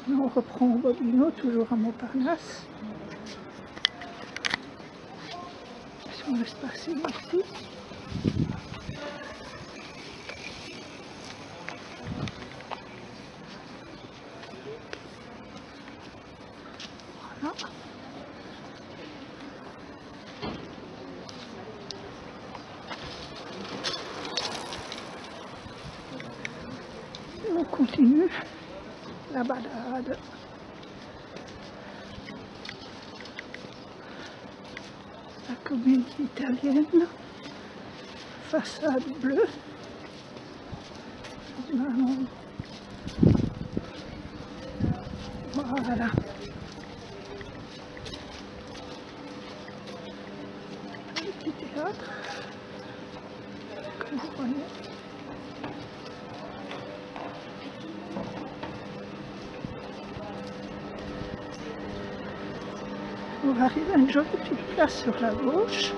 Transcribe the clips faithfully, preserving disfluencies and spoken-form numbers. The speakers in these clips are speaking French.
On reprend au Bobino, toujours à Montparnasse. Si on laisse passer ici. Voilà. Et on continue la balade. La comédie italienne, façade bleue. Voilà. Le petit théâtre, comme vous voyez. On va arriver à une jolie petite place sur la gauche.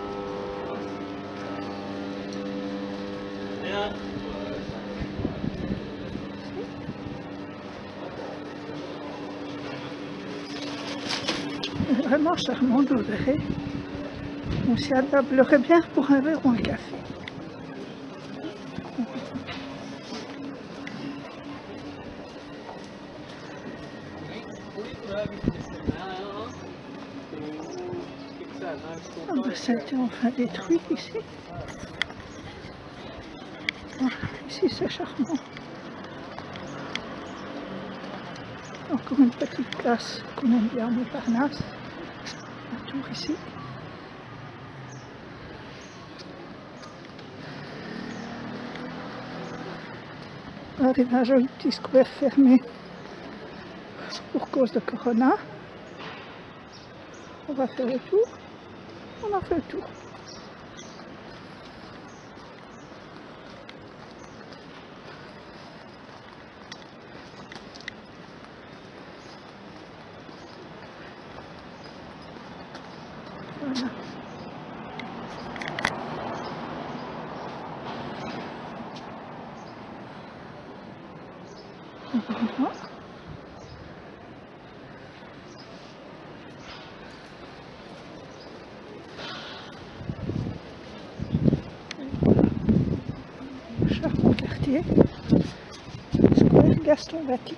C'est vraiment charmant, vous verrez. On s'y atablerait bien pour un verre ou un café. Ah ben, ça a été enfin détruit ici. Voilà, ici c'est charmant. Encore une petite place qu'on aime bien à Montparnasse. La tour ici. On arrive à un joli petit square fermé pour cause de Corona. On va faire le tour. On a fait le tour. Voilà. Voilà. Charmant quartier. Square Gaston Batti.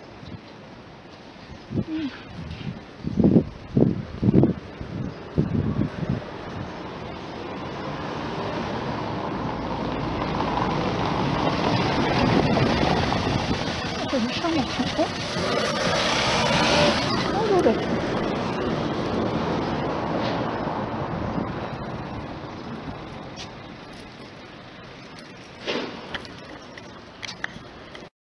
Mmh. C'est une chambre en fond.